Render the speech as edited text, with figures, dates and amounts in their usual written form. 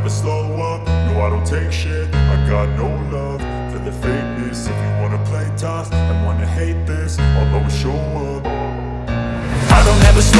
never slow up, no I don't take shit. I got no love for the fakeness. If you wanna play tough and wanna hate this, I'll always show up. I don't ever slow